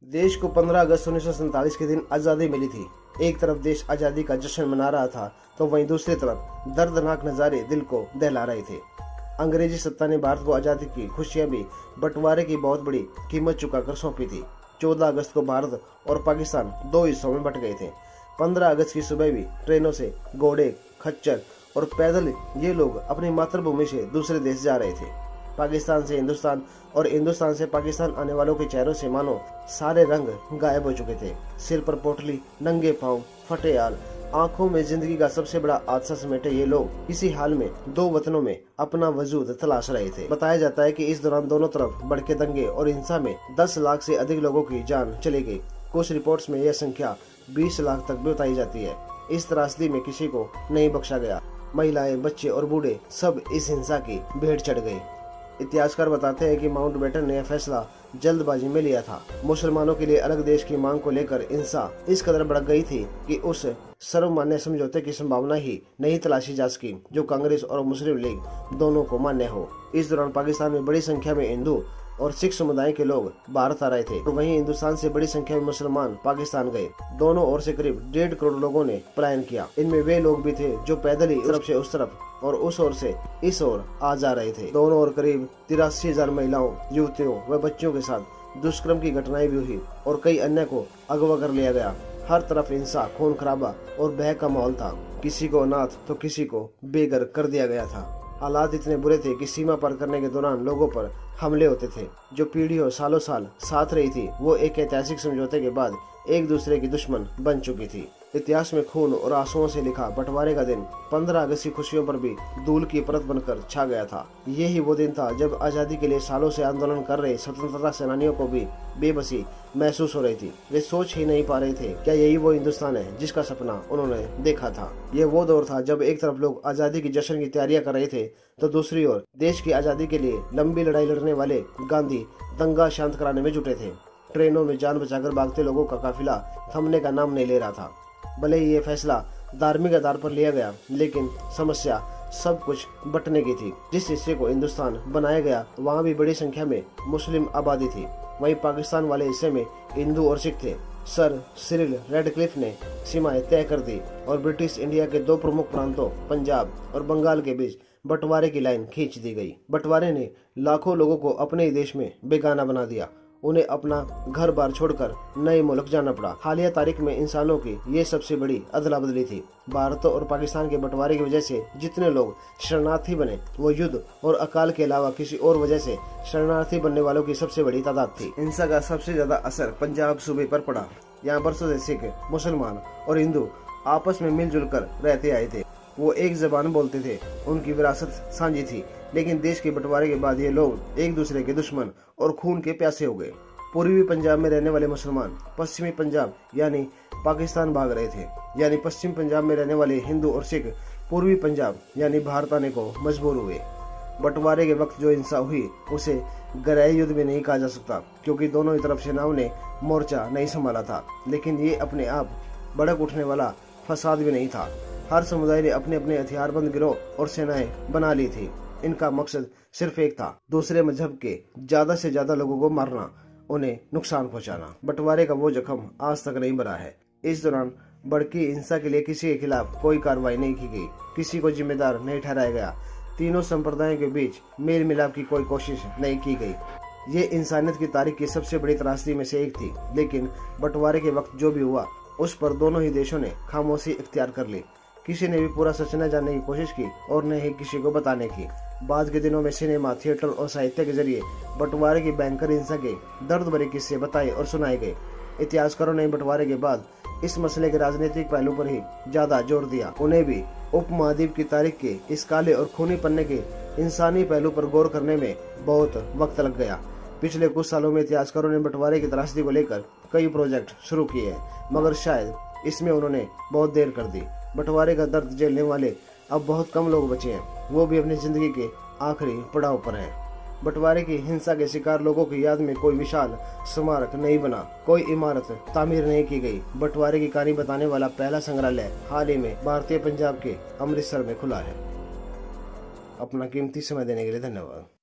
देश को 15 अगस्त 1947 के दिन आज़ादी मिली थी। एक तरफ देश आज़ादी का जश्न मना रहा था तो वहीं दूसरी तरफ दर्दनाक नज़ारे दिल को दहला रहे थे। अंग्रेजी सत्ता ने भारत को आज़ादी की खुशियां भी बंटवारे की बहुत बड़ी कीमत चुकाकर सौंपी थी। 14 अगस्त को भारत और पाकिस्तान दो हिस्सों में बंट गए थे। 15 अगस्त की सुबह भी ट्रेनों से घोड़े, खच्चर और पैदल ये लोग अपनी मातृभूमि से दूसरे देश जा रहे थे। पाकिस्तान से हिंदुस्तान और हिंदुस्तान से पाकिस्तान आने वालों के चेहरों से मानो सारे रंग गायब हो चुके थे। सिर पर पोटली, नंगे पांव, फटे हाल, आंखों में जिंदगी का सबसे बड़ा हादसा समेटे ये लोग इसी हाल में दो वतनों में अपना वजूद तलाश रहे थे। बताया जाता है कि इस दौरान दोनों तरफ भड़के दंगे और हिंसा में 10 लाख से अधिक लोगों की जान चली गई। कुछ रिपोर्ट्स में यह संख्या 20 लाख तक भी बताई जाती है। इस त्रासदी में किसी को नहीं बख्शा गया। महिलाएं, बच्चे और बूढ़े सब इस हिंसा की भेंट चढ़ गए। इतिहासकार बताते हैं कि माउंटबेटन ने यह फैसला जल्दबाजी में लिया था। मुसलमानों के लिए अलग देश की मांग को लेकर हिंसा इस कदर बढ़ गई थी कि उस सर्वमान्य समझौते की संभावना ही नहीं तलाशी जा सकी जो कांग्रेस और मुस्लिम लीग दोनों को मान्य हो। इस दौरान पाकिस्तान में बड़ी संख्या में हिंदू और सिख समुदाय के लोग भारत आ रहे थे तो वहीं हिंदुस्तान से बड़ी संख्या में मुसलमान पाकिस्तान गए। दोनों ओर से करीब 1.5 करोड़ लोगों ने पलायन किया। इनमें वे लोग भी थे जो पैदल ही इस तरफ से उस तरफ और उस ओर से इस ओर आ जा रहे थे। दोनों ओर करीब 83,000 महिलाओं, युवतियों व बच्चों के साथ दुष्कर्म की घटनाएं भी हुई और कई अन्य को अगवा कर लिया गया। हर तरफ हिंसा, खून खराबा और भय का माहौल था। किसी को अनाथ तो किसी को बेघर कर दिया गया था। हालात इतने बुरे थे कि सीमा पार करने के दौरान लोगों पर हमले होते थे। जो पीढ़ियों सालों साल साथ रही थी वो एक ऐतिहासिक समझौते के बाद एक दूसरे की दुश्मन बन चुकी थी। इतिहास में खून और आंसुओं से लिखा बंटवारे का दिन 15 अगस्त की खुशियों पर भी धूल की परत बनकर छा गया था। यही वो दिन था जब आजादी के लिए सालों से आंदोलन कर रहे स्वतंत्रता सेनानियों को भी बेबसी महसूस हो रही थी। वे सोच ही नहीं पा रहे थे क्या यही वो हिंदुस्तान है जिसका सपना उन्होंने देखा था। यह वो दौर था जब एक तरफ लोग आजादी की जश्न की तैयारियां कर रहे थे तो दूसरी ओर देश की आजादी के लिए लंबी लड़ाई लड़ने वाले गांधी दंगा शांत कराने में जुटे थे। ट्रेनों में जान बचाकर भागते लोगों का काफिला थमने का नाम नहीं ले रहा था। भले ही ये फैसला धार्मिक आधार पर लिया गया लेकिन समस्या सब कुछ बंटने की थी। जिस हिस्से को हिंदुस्तान बनाया गया वहाँ भी बड़ी संख्या में मुस्लिम आबादी थी। वहीं पाकिस्तान वाले हिस्से में हिंदू और सिख थे। सर सिरिल रेडक्लिफ ने सीमाएं तय कर दी और ब्रिटिश इंडिया के दो प्रमुख प्रांतों पंजाब और बंगाल के बीच बंटवारे की लाइन खींच दी गई। बंटवारे ने लाखों लोगों को अपने ही देश में बेगाना बना दिया। उन्हें अपना घर बार छोड़कर नए मुल्क जाना पड़ा। हालिया तारीख में इंसानों की ये सबसे बड़ी अदला बदली थी। भारत और पाकिस्तान के बंटवारे की वजह से जितने लोग शरणार्थी बने वो युद्ध और अकाल के अलावा किसी और वजह से शरणार्थी बनने वालों की सबसे बड़ी तादाद थी। हिंसा का सबसे ज्यादा असर पंजाब सूबे पर पड़ा। यहाँ बरसों से सिख, मुसलमान और हिंदू आपस में मिलजुल कर रहते आए थे। वो एक जबान बोलते थे, उनकी विरासत साझी थी। लेकिन देश के बंटवारे के बाद ये लोग एक दूसरे के दुश्मन और खून के प्यासे हो गए। पूर्वी पंजाब में रहने वाले मुसलमान पश्चिमी पंजाब यानी पाकिस्तान भाग रहे थे, यानी पश्चिम पंजाब में रहने वाले हिंदू और सिख पूर्वी पंजाब यानी भारत आने को मजबूर हुए। बंटवारे के वक्त जो हिंसा हुई उसे गहराई युद्ध में नहीं कहा जा सकता क्योंकि दोनों ही तरफ सेनाओं ने मोर्चा नहीं संभाला था। लेकिन ये अपने आप भड़क उठने वाला फसाद भी नहीं था। हर समुदाय ने अपने अपने हथियारबंद गिरोह और सेनाएं बना ली थी। इनका मकसद सिर्फ एक था, दूसरे मजहब के ज्यादा से ज्यादा लोगों को मारना, उन्हें नुकसान पहुंचाना। बंटवारे का वो जख्म आज तक नहीं भरा है। इस दौरान भड़की हिंसा के लिए किसी के खिलाफ कोई कार्रवाई नहीं की गई, किसी को जिम्मेदार नहीं ठहराया गया। तीनों संप्रदायों के बीच मेल मिलाप की कोई कोशिश नहीं की गई। ये इंसानियत की तारीख की सबसे बड़ी त्रासदी में से एक थी। लेकिन बंटवारे के वक्त जो भी हुआ उस पर दोनों ही देशों ने खामोशी इख्तियार कर ली। किसी ने भी पूरा सच न जानने की कोशिश की और न ही किसी को बताने की। बाद के दिनों में सिनेमा, थिएटर और साहित्य के जरिए बंटवारे की भयंकर हिंसा के दर्द भरे किस्से बताए और सुनाए गए। इतिहासकारों ने बंटवारे के बाद इस मसले के राजनीतिक पहलू पर ही ज्यादा जोर दिया। उन्हें भी उपमहाद्वीप की तारीख के इस काले और खूनी पन्ने के इंसानी पहलू पर गौर करने में बहुत वक्त लग गया। पिछले कुछ सालों में इतिहासकारों ने बंटवारे की त्रासदी को लेकर कई प्रोजेक्ट शुरू किए मगर शायद इसमें उन्होंने बहुत देर कर दी। बंटवारे का दर्द झेलने वाले अब बहुत कम लोग बचे हैं, वो भी अपनी जिंदगी के आखिरी पड़ाव पर हैं। बंटवारे की हिंसा के शिकार लोगों की याद में कोई विशाल स्मारक नहीं बना, कोई इमारत तामीर नहीं की गई। बंटवारे की कहानी बताने वाला पहला संग्रहालय हाल ही में भारतीय पंजाब के अमृतसर में खुला है। अपना कीमती समय देने के लिए धन्यवाद।